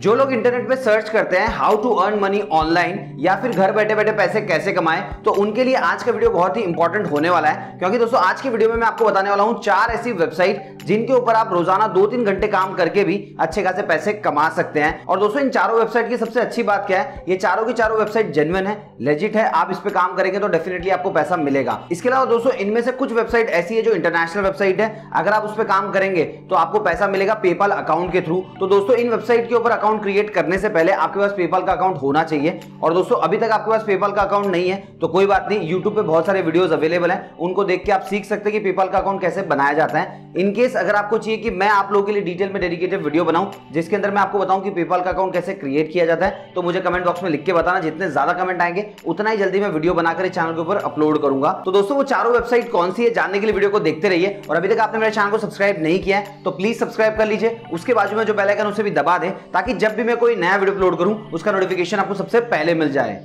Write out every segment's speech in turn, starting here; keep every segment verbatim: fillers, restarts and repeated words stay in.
जो लोग इंटरनेट पे सर्च करते हैं how to earn money online या फिर घर बैठे बैठे पैसे कैसे कमाएं, तो उनके लिए आज का वीडियो बहुत ही इंपॉर्टेंट होने वाला है। क्योंकि दोस्तों आज की वीडियो में मैं आपको बताने वाला हूं चार ऐसी वेबसाइट जिनके ऊपर आप रोजाना दो तीन घंटे काम करके भी अच्छे खासे पैसे कमा सकते हैं। और दोस्तों इन चारों वेबसाइट की सबसे अच्छी बात क्या है, ये चारों की चारों वेबसाइट जेन्युइन है, लेजिट है। आप इस पे काम करेंगे तो डेफिनेटली आपको पैसा मिलेगा। इसके अलावा दोस्तों इनमें से कुछ वेबसाइट ऐसी है जो इंटरनेशनल वेबसाइट है, अगर आप उस पर काम करेंगे तो आपको पैसा मिलेगा पेपाल अकाउंट के थ्रू। तो दोस्तों इन वेबसाइट के ऊपर अकाउंट क्रिएट करने से पहले आपके पास पेपाल का अकाउंट होना चाहिए। और दोस्तों अभी तक आपके पास पेपाल का अकाउंट नहीं है तो कोई बात नहीं, यूट्यूब पे बहुत सारे वीडियोस अवेलेबल हैं, उनको देख के आप सीख सकते हैं कि पेपाल का अकाउंट कैसे बनाया जाता है। इन केस अगर आपको चाहिए कि मैं आप लोगों के लिए डिटेल में डेडिकेटेड वीडियो बनाऊं जिसके अंदर मैं आपको बताऊं कि पेपाल का अकाउंट कैसे क्रिएट किया जाता है, तो मुझे कमेंट बॉक्स में लिख के बताना। जितने ज्यादा कमेंट आएंगे उतना ही जल्दी मैं वीडियो बनाकर चैनल के ऊपर अपलोड करूंगा। तो दोस्तों वो चारों वेबसाइट कौन सी है जानने के लिए वीडियो को देखते रहिए। और अभी तक आपने मेरे चैनल को सब्सक्राइब नहीं किया है तो प्लीज सब्सक्राइब कर लीजिए, उसके बाजू में जो बेल आइकन उसे भी दबा दें ताकि जब भी मैं कोई नया वीडियो अपलोड करूं उसका नोटिफिकेशन आपको सबसे पहले मिल जाए।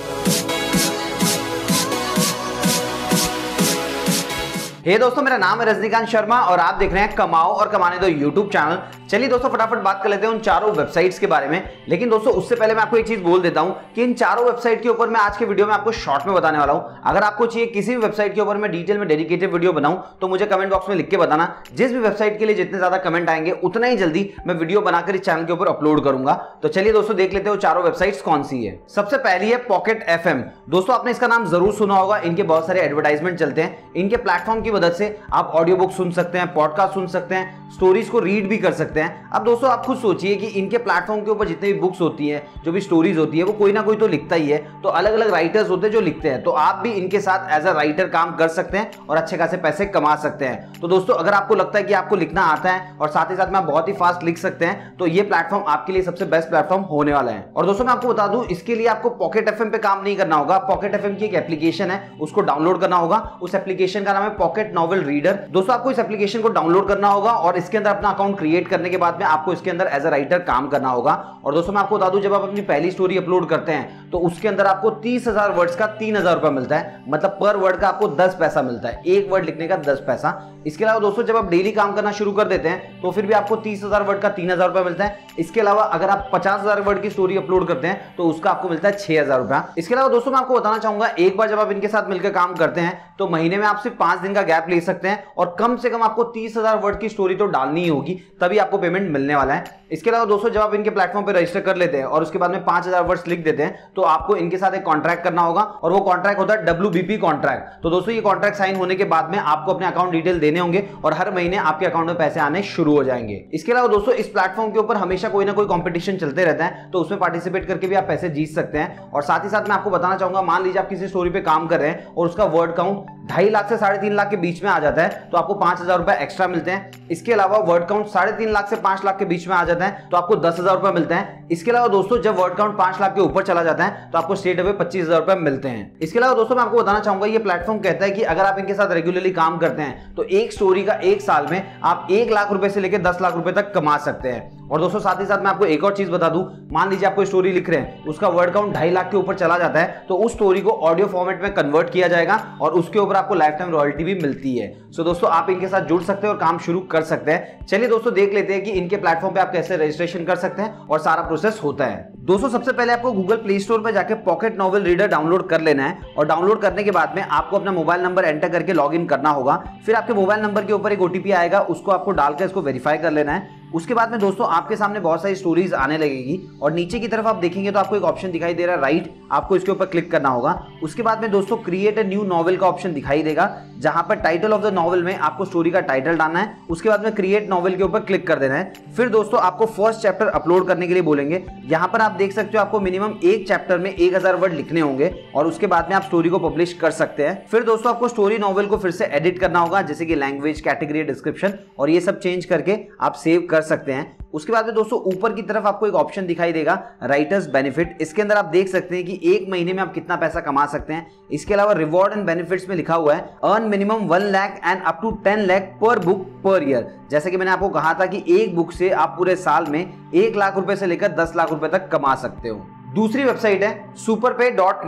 हे hey दोस्तों, मेरा नाम है रजनीकांत शर्मा और आप देख रहे हैं कमाओ और कमाने दो यूट्यूब चैनल। चलिए दोस्तों फटाफट बात कर लेते हैं उन चारों वेबसाइट्स के बारे में। लेकिन दोस्तों उससे पहले मैं आपको एक चीज बोल देता हूं कि इन चारों वेबसाइट के ऊपर मैं आज के वीडियो में आपको शॉर्ट में बताने वाला हूं। अगर आपको चाहिए किसी भी वेबसाइट के ऊपर मैं डिटेल में डेडिकेटेड वीडियो बनाऊं तो मुझे कमेंट बॉक्स में लिख के बताना। जिस भी वेबसाइट के लिए जितने ज्यादा कमेंट आएंगे उतना ही जल्दी मैं वीडियो बनाकर इस चैनल के ऊपर अपलोड करूंगा। तो चलिए दोस्तों देख लेते हैं चारों वेबसाइट्स कौन सी है। सबसे पहली है पॉकेट एफ एम। दोस्तों आपने इसका नाम जरूर सुना होगा, इनके बहुत सारे एडवर्टाइजमेंट चलते हैं। इनके प्लेटफॉर्म की मदद से आप ऑडियो बुक सुन सकते हैं, पॉडकास्ट सुन सकते हैं, स्टोरीज को रीड भी कर सकते हैं। अब दोस्तों आप खुद सोचिए कि इनके प्लेटफॉर्म के ऊपर जितनी भी बुक्स होती हैं, जो भी स्टोरीज होती है, वो कोई ना कोई तो लिखता ही है। तो अलग अलग राइटर्स होते हैं जो लिखते हैं, तो आप भी इनके साथ एज अ राइटर काम कर सकते हैं और अच्छे खासे पैसे कमा सकते हैं। तो दोस्तों अगर आपको लगता है कि आपको लिखना आता है और साथ ही साथ में आप बहुत ही फास्ट लिख सकते हैं तो ये प्लेटफॉर्म आपके लिए सबसे बेस्ट प्लेटफॉर्म होने वाला है। और दोस्तों मैं आपको बता दूं, इसके लिए आपको पॉकेट एफ एम पे काम नहीं करना होगा। पॉकेट एफ एम की एक एप्लीकेशन है, उसको डाउनलोड करना होगा। उस एप्लीकेशन का नाम है पॉकेट नॉवेल रीडर। दोस्तों आपको इस एप्लीकेशन को डाउनलोड करना होगा और इसके अंदर अपना अकाउंट क्रिएट करने के बाद में आपको इसके अंदर एज अ राइटर काम करना होगा। और दोस्तों मैं आपको बता दूं, जब आप अपनी पहली स्टोरी अपलोड करते हैं तो उसके अंदर आपको तीस हजार वर्ड्स का तीन हजार रुपया मिलता है, मतलब पर वर्ड का आपको दस पैसा मिलता है, एक वर्ड लिखने का दस पैसा। इसके अलावा दोस्तों जब आप डेली काम करना शुरू कर देते हैं तो फिर भी आपको तीस हजार वर्ड का तीन हजार रुपया मिलता है। इसके अलावा अगर आप पचास हजार वर्ड की स्टोरी अपलोड करते हैं तो उसका आपको मिलता है छह हजार रुपया। इसके अलावा दोस्तों मैं आपको बताना चाहूंगा, एक बार जब आप इनके साथ मिलकर काम करते हैं तो महीने में आप सिर्फ पांच दिन का गैप ले सकते हैं और कम से कम आपको तीस हजार वर्ड की स्टोरी तो डालनी ही होगी, तभी आपको पेमेंट मिलने वाला है। इसके अलावा दोस्तों जब आप इनके प्लेटफॉर्म पे रजिस्टर कर लेते हैं और उसके बाद में पांच हजार वर्ड्स लिख देते हैं तो आपको इनके साथ एक कॉन्ट्रैक्ट करना होगा और वो कॉन्ट्रैक्ट होता है डब्ल्यू बी पी कॉन्ट्रैक्ट। तो दोस्तों ये कॉन्ट्रैक्ट साइन होने के बाद में आपको अपने अकाउंट डिटेल देने होंगे और हर महीने आपके अकाउंट में पैसे आने शुरू हो जाएंगे। इसके अलावा दोस्तों इस प्लेटफॉर्म के ऊपर हमेशा कोई ना कोई कंपटीशन चलते रहता है, तो उसमें पार्टिसिपेट करके भी आप पैसे जीत सकते हैं। और साथ ही साथ मैं आपको बताना चाहूंगा, मान लीजिए आप किसी स्टोरी पे काम कर रहे हैं और उसका वर्ड काउंट ढाई लाख से साढ़े तीन लाख के बीच में आ जाता है तो आपको पांच हजार रुपए एक्स्ट्रा मिलते हैं। इसके अलावा वर्ड काउंट साढ़े तीन लाख से पांच लाख के बीच में आ जाता है तो आपको दस हजार रुपए मिलते हैं। इसके अलावा दोस्तों जब वर्ड काउंट पांच लाख के ऊपर चला जाता है तो आपको स्ट्रेट अवे पच्चीस हजार रुपए मिलते हैं। इसके अलावा दोस्तों मैं आपको बताना चाहूंगा, ये प्लेटफॉर्म कहता है कि अगर आप इनके साथ रेगुलरली काम करते हैं तो एक स्टोरी का एक साल में आप एक लाख रुपए से लेकर दस लाख रुपए तक कमा सकते हैं। और दोस्तों साथ ही साथ मैं आपको एक और चीज बता दूं, मान लीजिए आपको स्टोरी लिख रहे हैं, उसका वर्ड काउंट ढाई लाख के ऊपर चला जाता है तो उस स्टोरी को ऑडियो फॉर्मेट में कन्वर्ट किया जाएगा और उसके ऊपर आपको लाइफ टाइम रॉयल्टी भी मिलती है। सो दोस्तों आप इनके साथ जुड़ सकते हैं और काम शुरू कर सकते हैं। चलिए दोस्तों देख लेते हैं कि इनके प्लेटफॉर्म पे आप कैसे रजिस्ट्रेशन कर सकते हैं और सारा प्रोसेस होता है। दोस्तों सबसे पहले आपको गूगल प्ले स्टोर पर जाकर पॉकेट नॉवेल रीडर डाउनलोड कर लेना है और डाउनलोड करने के बाद में आपको अपना मोबाइल नंबर एंटर करके लॉग इन करना होगा। फिर आपके मोबाइल नंबर के ऊपर एक ओटीपी आएगा, उसको आपको डालकर इसको वेरीफाई कर लेना है। उसके बाद में दोस्तों आपके सामने बहुत सारी स्टोरीज आने लगेगी और नीचे की तरफ आप देखेंगे तो आपको एक ऑप्शन दिखाई दे रहा है राइट, आपको इसके ऊपर क्लिक करना होगा। उसके बाद में दोस्तों क्रिएट अ न्यू नॉवेल का ऑप्शन दिखाई देगा, जहां पर टाइटल ऑफ द नॉवेल में आपको स्टोरी का टाइटल डालना है। उसके बाद में क्रिएट नॉवेल के ऊपर क्लिक कर देना है। फिर दोस्तों आपको फर्स्ट चैप्टर अपलोड करने के लिए बोलेंगे। यहाँ पर आप देख सकते हो आपको मिनिमम एक चैप्टर में एक हजार वर्ड लिखने होंगे और उसके बाद में आप स्टोरी को पब्लिश कर सकते हैं। फिर दोस्तों आपको स्टोरी नॉवेल को फिर से एडिट करना होगा, जैसे कि लैंग्वेज, कैटेगरी, डिस्क्रिप्शन, और ये सब चेंज करके आप सेव कर सकते हैं। उसके बाद में दोस्तों ऊपर की तरफ आपको एक ऑप्शन दिखाई देगा राइटर्स बेनिफिट। इसके अंदर आप देख सकते हैं कि एक महीने में आप कितना पैसा कमा सकते हैं। इसके अलावा रिवॉर्ड एंड बेनिफिट्स में लिखा हुआ है earn minimum one lakh and up to ten lakh per book per year. जैसे कि मैंने आपको कहा था कि एक बुक से आप पूरे साल में एक लाख रुपए से लेकर दस लाख रुपए तक कमा सकते हो। दूसरी वेबसाइट है सुपरपे डॉट मी।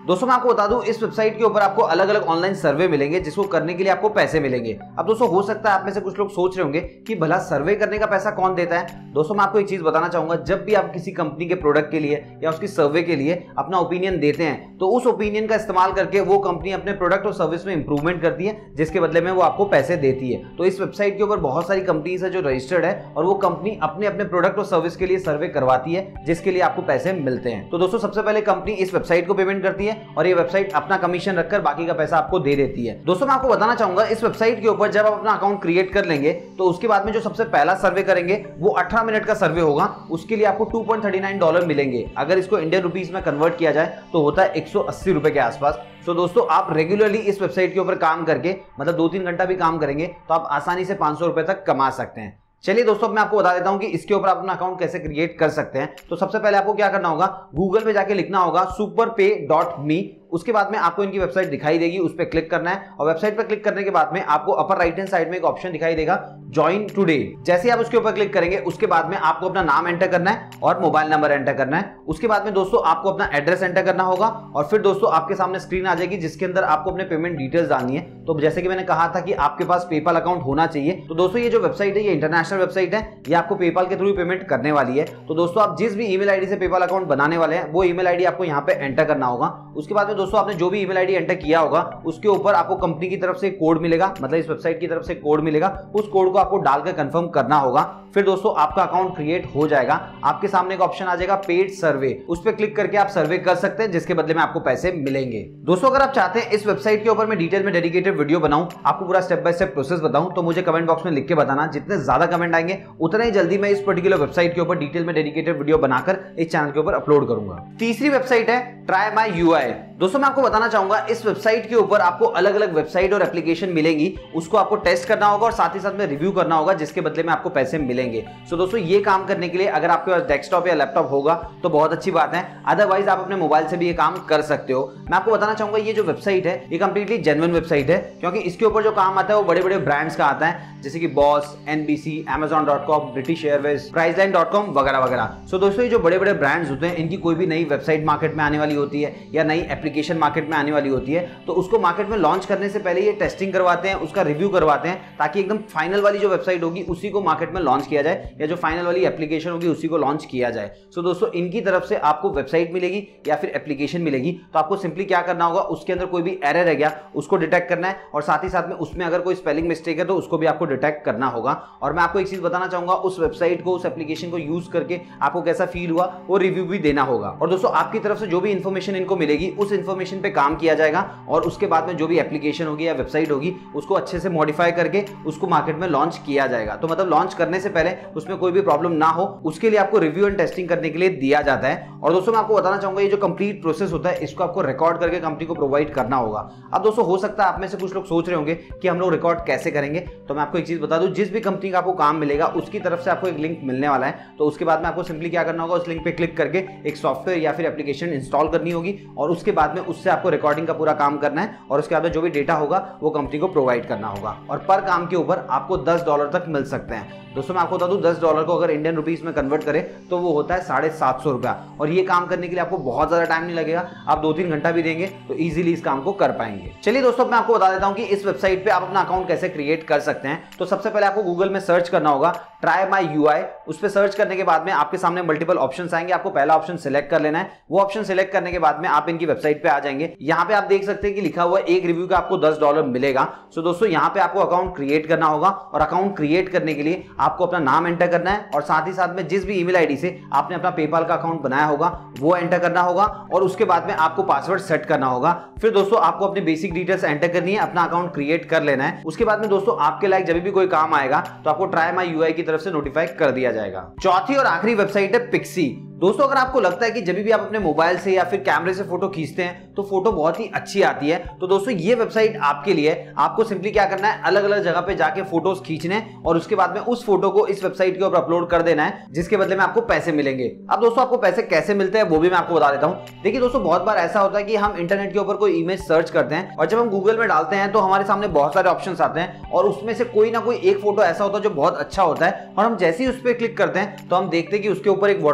दोस्तों मैं आपको बता दूं, इस वेबसाइट के ऊपर आपको अलग अलग ऑनलाइन सर्वे मिलेंगे जिसको करने के लिए आपको पैसे मिलेंगे। अब दोस्तों हो सकता है आप में से कुछ लोग सोच रहे होंगे कि भला सर्वे करने का पैसा कौन देता है। दोस्तों मैं आपको एक चीज बताना चाहूंगा, जब भी आप किसी कंपनी के प्रोडक्ट के लिए या उसकी सर्वे के लिए अपना ओपिनियन देते हैं तो उस ओपिनियन का इस्तेमाल करके वो कंपनी अपने प्रोडक्ट और सर्विस में इंप्रूवमेंट करती है, जिसके बदले में वो आपको पैसे देती है। तो इस वेबसाइट के ऊपर बहुत सारी कंपनीज है जो रजिस्टर्ड है और वो कंपनी अपने अपने प्रोडक्ट और सर्विस के लिए सर्वे करवाती है, जिसके लिए आपको पैसे मिलते हैं। तो दोस्तों सबसे पहले कंपनी इस वेबसाइट को पेमेंट करती है और ये वेबसाइट अपना कमीशन रखकर बाकी का पैसा आपको दे देती है। दोस्तों मैं आपको बताना चाहूंगा, इस वेबसाइट के ऊपर जब आप अपना अकाउंट क्रिएट कर लेंगे तो उसके बाद में जो सबसे पहला सर्वे करेंगे वो अठारह मिनट का सर्वे होगा। उसके लिए आपको दो पॉइंट तीन नौ डॉलर मिलेंगे। अगर इसको इंडियन रुपीस में कन्वर्ट किया जाए तो होता है एक सौ अस्सी रुपए के आसपास। तो दोस्तों आप रेगुलरली इस वेबसाइट के ऊपर काम करके, मतलब दो तीन घंटा भी काम करेंगे तो आप आसानी से पांच सौ रुपए तक कमा सकते हैं। चलिए दोस्तों मैं आपको बता देता हूं कि इसके ऊपर आप अपना अकाउंट कैसे क्रिएट कर सकते हैं। तो सबसे पहले आपको क्या करना होगा, गूगल पे जाके लिखना होगा सुपर पे डॉट मी। उसके बाद में आपको इनकी वेबसाइट दिखाई देगी, उस पर क्लिक करना है और वेबसाइट पर क्लिक करने के बाद में आपको अपर राइट हैंड साइड में एक ऑप्शन दिखाई देगा ज्वाइन टुडे। जैसे आप उसके ऊपर क्लिक करेंगे उसके बाद में आपको अपना नाम एंटर करना है और मोबाइल नंबर एंटर करना है। उसके बाद में दोस्तों आपको अपना एड्रेस एंटर करना होगा और फिर दोस्तों आपके सामने स्क्रीन आ जाएगी जिसके अंदर आपको अपने पेमेंट डिटेल्स डालनी है। तो जैसे कि मैंने कहा था कि आपके पास पेपाल अकाउंट होना चाहिए। तो दोस्तों ये जो वेबसाइट है ये इंटरनेशनल वेबसाइट है, ये आपको पेपाल के थ्रू पेमेंट करने वाली है। तो दोस्तों आप जिस भी ईमेल आईडी से पेपाल अकाउंट बनाने वाले हैं वो ईमेल आईडी आपको यहाँ पे एंटर करना होगा। उसके बाद में दोस्तों आपने जो भी ईमेल आईडी एंटर किया होगा उसके ऊपर आपको कंपनी की तरफ से कोड मिलेगा, मतलब इस वेबसाइट की तरफ से कोड मिलेगा। उस कोड को आपको डालकर कंफर्म करना होगा। फिर दोस्तों आपका अकाउंट क्रिएट हो जाएगा। आपके सामने एक ऑप्शन आ जाएगा पेड सर्वे, उस पर क्लिक करके आप सर्वे कर सकते हैं जिसके बदले में आपको पैसे मिलेंगे। दोस्तों अगर आप चाहते हैं इस वेबसाइट के ऊपर मैं डिटेल में डेडिकेटेड वीडियो बनाऊं, आपको पूरा स्टेप बाय स्टेप प्रोसेस बताऊं, तो मुझे कमेंट बॉक्स में लिख के बताना। जितने ज्यादा कमेंट आएंगे उतना ही जल्दी मैं इस पर्टिकुलर वेबसाइट के ऊपर डिटेल में डेडिकेटेड वीडियो बनाकर इस चैनल के ऊपर अपलोड करूंगा। तीसरी वेबसाइट है ट्राई माई यूआई। दोस्तों मैं आपको बताना चाहूंगा, इस वेबसाइट के ऊपर आपको अलग अलग वेबसाइट और एप्लीकेशन मिलेंगी, उसको आपको टेस्ट करना होगा और साथ ही साथ में रिव्यू करना होगा जिसके बदले में आपको पैसे मिलेंगे। सो दोस्तों ये काम करने के लिए अगर आपके पास डेस्कटॉप या लैपटॉप होगा तो बहुत अच्छी बात है, अदरवाइज आप अपने मोबाइल से भी ये काम कर सकते हो। मैं आपको बताना चाहूंगा ये जो वेबसाइट है ये कंप्लीटली जेन्युइन वेबसाइट है, क्योंकि इसके ऊपर जो काम आता है वो बड़े बड़े ब्रांड्स का आता है, जैसे कि Bose, NBC, Amazon dot com, British Airways, Priceline dot com वगैरह वगैरह। सो दोस्तों ये जो बड़े बड़े ब्रांड्स होते हैं इनकी कोई भी नई वेबसाइट मार्केट में आने वाली होती है या नई एप्लीकेशन मार्केट में आने वाली होती है तो उसको मार्केट में लॉन्च करने से पहले ये टेस्टिंग करवाते हैं, उसका रिव्यू करवाते हैं, ताकि एकदम फाइनल वाली जो वेबसाइट होगी उसी को मार्केट में लॉन्च किया जाए या जो फाइनल वाली एप्लीकेशन होगी उसी को लॉन्च किया जाए। सो दोस्तों इनकी तरफ से आपको वेबसाइट मिलेगी या फिर एप्लीकेशन मिलेगी, तो आपको सिंपली क्या करना होगा, उसके अंदर कोई भी एरर है क्या उसको डिटेक्ट करना है और साथ ही साथ में उसमें अगर कोई स्पेलिंग मिस्टेक है तो उसको भी आपको डिटेक्ट करना होगा। और मैं आपको एक चीज बताना चाहूंगा, उस वेबसाइट को, उस एप्लीकेशन को यूज करके आपको कैसा फील हुआ वो रिव्यू भी देना होगा। और दोस्तों आपकी तरफ से जो भी इंफॉर्मेशन इनको मिलेगी उस इंफॉर्मेशन पे काम किया जाएगा और उसके बाद में जो भी एप्लीकेशन होगी या वेबसाइट होगी उसको अच्छे से मॉडिफाई करके उसको मार्केट में लॉन्च किया जाएगा। तो मतलब लॉन्च करने से पहले उसमें कोई भी प्रॉब्लम ना हो उसके लिए आपको रिव्यू एंड टेस्टिंग करने के लिए दिया जाता है। और दोस्तों मैं आपको बताना चाहूंगा ये जो कंप्लीट प्रोसेस होता है इसको आपको रिकॉर्ड करके कंपनी को प्रोवाइड करना होगा। अब दोस्तों हो सकता है आप में से कुछ लोग सोच रहे होंगे कि हम लोग रिकॉर्ड कैसे करेंगे, तो मैं आपको एक चीज बता दूं, जिस भी कंपनी का आपको काम मिलेगा उसकी तरफ से आपको एक लिंक मिलने वाला है। तो उसके बाद में आपको सिंपली क्या करना होगा, उस लिंक पे क्लिक करके एक सॉफ्टवेयर या फिर एप्लीकेशन इंस्टॉल करनी होगी और उसके बाद में उससे आपको रिकॉर्डिंग का पूरा काम करना है और उसके बाद में जो भी डेटा होगा वो कंपनी को प्रोवाइड करना होगा और पर काम के ऊपर आपको दस डॉलर तक मिल सकते हैं। दोस्तों मैं आपको बता दूं, दस डॉलर को अगर इंडियन रुपीस में कन्वर्ट करें तो वो होता है साढ़े सात सौ रुपया और ये काम करने के लिए आपको बहुत ज्यादा टाइम नहीं लगेगा, आप दो तीन घंटा भी देंगे तो इजीली इस काम को कर पाएंगे। चलिए दोस्तों मैं आपको बता देता हूं कि इस वेबसाइट पे आप अपना अकाउंट कैसे क्रिएट कर सकते हैं। तो सबसे पहले आपको गूगल में सर्च करना होगा ट्राई माई यूआई। उस पर सर्च करने के बाद में आपके सामने मल्टीपल ऑप्शंस आएंगे, आपको पहला ऑप्शन सिलेक्ट कर लेना है। वो ऑप्शन सिलेक्ट करने के बाद में आप इनकी वेबसाइट पे आ जाएंगे। यहाँ पे आप देख सकते हैं कि लिखा हुआ एक रिव्यू का आपको दस डॉलर मिलेगा। सो दोस्तों यहाँ पे आपको अकाउंट क्रिएट करना होगा और अकाउंट क्रिएट करने के लिए आपको अपना नाम एंटर करना है और साथ ही साथ में जिस भी ईमेल आईडी से आपने अपना पेपाल का अकाउंट बनाया होगा वो एंटर करना होगा और उसके बाद में आपको पासवर्ड सेट करना होगा। फिर दोस्तों आपको अपनी बेसिक डिटेल्स एंटर करनी है, अपना अकाउंट क्रिएट कर लेना है। उसके बाद में दोस्तों आपके लायक जब भी कोई काम आएगा तो आपको ट्राई माई यूआई की तरफ से नोटिफाई कर दिया जाएगा। चौथी और आखिरी वेबसाइट है पिक्सी। दोस्तों अगर आपको लगता है कि जब भी आप अपने मोबाइल से या फिर कैमरे से फोटो खींचते हैं तो फोटो बहुत ही अच्छी आती है, तो दोस्तों ये वेबसाइट आपके लिए। आपको सिंपली क्या करना है, अलग अलग जगह पे जाके फोटोज खींचने और उसके बाद में उस फोटो को इस वेबसाइट के ऊपर अपलोड कर देना है, जिसके बदले में आपको पैसे मिलेंगे। अब दोस्तों आपको पैसे कैसे मिलते हैं वो भी मैं आपको बता देता हूं। देखिए दोस्तों बहुत बार ऐसा होता है कि हम इंटरनेट के ऊपर कोई इमेज सर्च करते हैं और जब हम गूगल में डालते हैं तो हमारे सामने बहुत सारे ऑप्शंस आते हैं और उसमें से कोई ना कोई एक फोटो ऐसा होता है जो बहुत अच्छा होता है और हम जैसे ही उस पर क्लिक करते हैं तो हम देखते हैं कि उसके ऊपर एक वाटरमार्क होता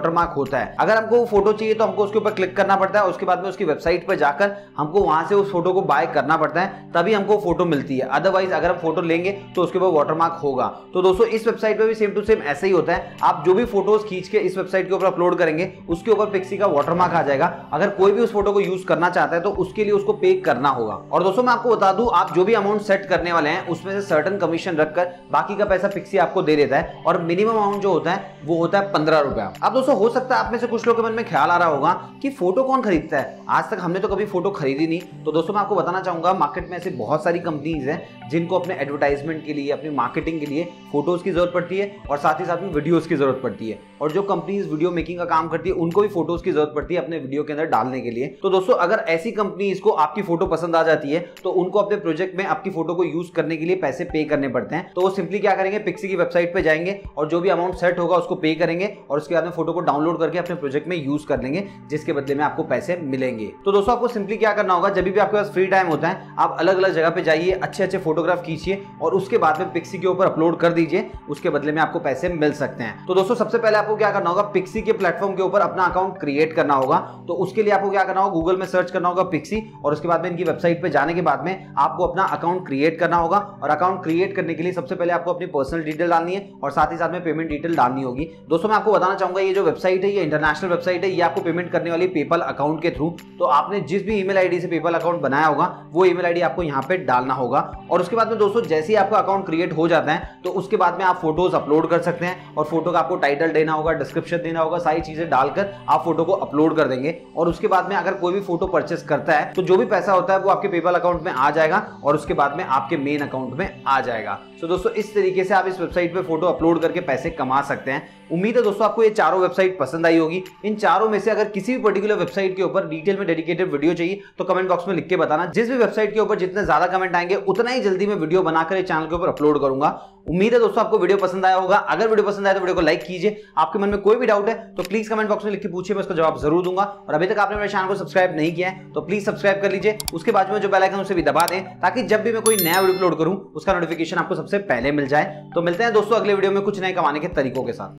होता है। अगर हमको वो फोटो चाहिए तो हमको उसके ऊपर क्लिक करना पड़ता है, उसके बाद में उसकी वेबसाइट पर जाकर हमको वहां से उस फोटो को बाय करना पड़ता है, तभी हमको फोटो मिलती है। अदरवाइज अगर हम फोटो लेंगे तो उसके ऊपर वाटरमार्क होगा। तो दोस्तों इस वेबसाइट पे भी सेम टू सेम ऐसा ही होता है। आप जो भी फोटोज खींच के इस वेबसाइट के ऊपर अपलोड करेंगे उसके ऊपर पिक्सी का वाटरमार्क आ जाएगा। अगर कोई भी उस फोटो को यूज करना चाहता है तो उसके लिए उसको पे करना होगा। और दोस्तों मैं आपको बता दूं, आप जो भी अमाउंट सेट करने वाले हैं उसमें से सर्टेन कमीशन रखकर बाकी का पैसा पिक्सी आपको दे देता है, और मिनिमम अमाउंट जो होता है वो होता है पंद्रह रुपया। अब दोस्तों हो सकता है आप में से कुछ लोगों के मन में ख्याल आ रहा होगा कि फोटो कौन खरीदता है, आज तक हमने तो कभी फोटो खरीदी नहीं। तो दोस्तों मैं आपको बताना चाहूंगा, मार्केट में ऐसी बहुत सारी कंपनीज हैं जिनको अपने एडवर्टाइजमेंट के लिए, अपनी मार्केटिंग के लिए फोटोज की जरूरत पड़ती है, और साथ ही साथ में वीडियोस की जरूरत पड़ती है। और जो कंपनीज वीडियो मेकिंग का काम करती है उनको भी फोटोज की जरूरत पड़ती है अपने वीडियो के अंदर डालने के लिए। तो दोस्तों अगर ऐसी कंपनीज को आपकी फोटो पसंद आ जाती है तो उनको अपने प्रोजेक्ट में आपकी फोटो को यूज करने के लिए पैसे पे करने पड़ते हैं। तो वो सिंपली क्या करेंगे, पिक्सी की वेबसाइट पे जाएंगे और जो भी अमाउंट सेट होगा उसको पे करेंगे, और उसके बाद में फोटो को डाउनलोड करके अपने प्रोजेक्ट में यूज कर लेंगे, जिसके बदले में आपको पैसे मिलेंगे। तो दोस्तों आपको सिंपली क्या करना होगा, जब भी आपके पास फ्री टाइम होता है आप अलग अलग जगह पे जाइए, अच्छे अच्छे फोटोग्राफ खींचिए और उसके बाद में पिक्सी के ऊपर अपलोड कर दीजिए, उसके बदले में आपको पैसे मिल सकते हैं। तो दोस्तों सबसे पहले आपको क्या करना होगा, पिक्सी के प्लेटफॉर्म के ऊपर अपना अकाउंट क्रिएट करना होगा। तो उसके लिए आपको क्या करना होगा, गूगल में सर्च करना होगा पिक्सी, और उसके बाद में इनकी वेबसाइट पे जाने के बाद में आपको अपना अकाउंट क्रिएट करना होगा। और अकाउंट क्रिएट करने के लिए सबसे पहले आपको अपनी पर्सनल डिटेल डालनी है और साथ ही साथ में पेमेंट डिटेल डालनी होगी। दोस्तों मैं आपको बताना चाहूंगा, ये जो वेबसाइट है ये इंटरनेशनल वेबसाइट है, ये आपको पेमेंट करने वाली पेपल अकाउंट के थ्रू। तो आपने जिस भी ईमेल आईडी से पेपल अकाउंट बनाया होगा वो ईमेल आईडी आपको यहाँ पे डालना होगा। और उसके बाद में दोस्तों जैसे ही आपका अकाउंट क्रिएट हो जाता है तो उसके बाद में आप फोटोज अपलोड कर सकते हैं, और फोटो का आपको टाइटल देना होगा, डिस्क्रिप्शन देना होगा, सारी चीजें डालकर आप फोटो को अपलोड कर देंगे। और उसके बाद में अगर कोई भी फोटो परचेस करता है तो जो भी पैसा होता है वो आपके पेपल अकाउंट में आ जाएगा, और उसके बाद में आपके मेन अकाउंट में आ जाएगा। तो दोस्तों इस तरीके से आप इस वेबसाइट पे फोटो अपलोड करके पैसे कमा सकते हैं। उम्मीद है दोस्तों आपको ये चारों वेबसाइट पसंद आई होगी। इन चारों में से अगर किसी भी पर्टिकुलर वेबसाइट के ऊपर डिटेल में डेडिकेटेड वीडियो चाहिए तो कमेंट बॉक्स में लिख के बताना। जिस भी वेबसाइट के ऊपर जितने ज्यादा कमेंट आएंगे उतना ही जल्दी मैं वीडियो बनाकर इस चैनल के ऊपर अपलोड करूंगा। उम्मीद है दोस्तों आपको वीडियो पसंद आया होगा। अगर वीडियो पसंद आया तो वीडियो को लाइक कीजिए। आपके मन में कोई भी डाउट है तो प्लीज कमेंट बॉक्स में लिख के पूछिए, मैं उसका जवाब जरूर दूंगा। और अभी तक आपने मेरे चैनल को सब्सक्राइब नहीं किया है तो प्लीज सब्सक्राइब कर लीजिए। उसके बाद में जो बेल आइकन उसे भी दबा दें ताकि जब भी मैं कोई नया वीडियो अपलोड करूं उसका नोटिफिकेशन आपको सबसे पहले मिल जाए। तो मिलते हैं दोस्तों अगले वीडियो में कुछ नए कमाने के तरीकों के साथ।